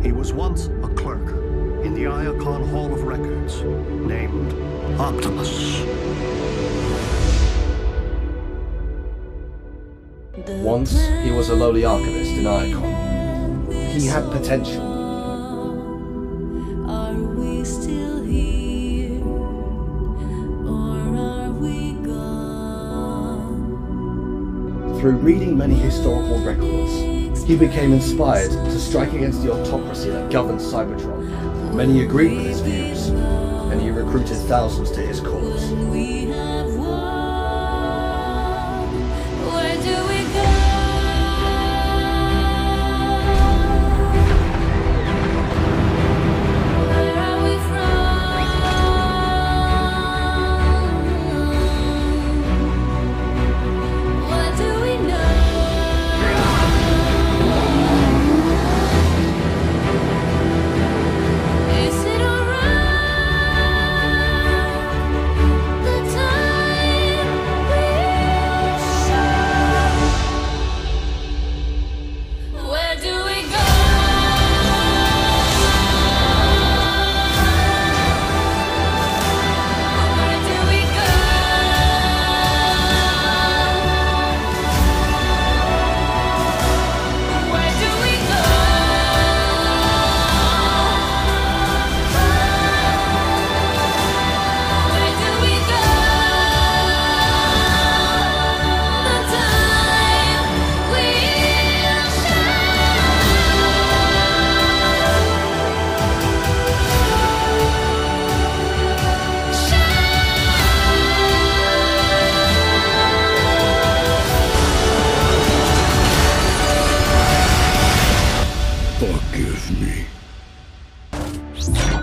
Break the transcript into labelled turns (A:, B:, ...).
A: He was once a clerk in the Iacon Hall of Records, named Optimus.
B: Once, he was a lowly archivist in Iacon. He had potential.
C: Are we still here, or are we gone?
B: Through reading many historical records, he became inspired to strike against the autocracy that governed Cybertron. Many agreed with his views, and he recruited thousands to his cause.
C: We have won. Where do we go? Where are we from? What do we know? Is it alright? The time will show. Where do we go? Where do we go? Where do we go? Where do we go? The time will
A: Forgive me.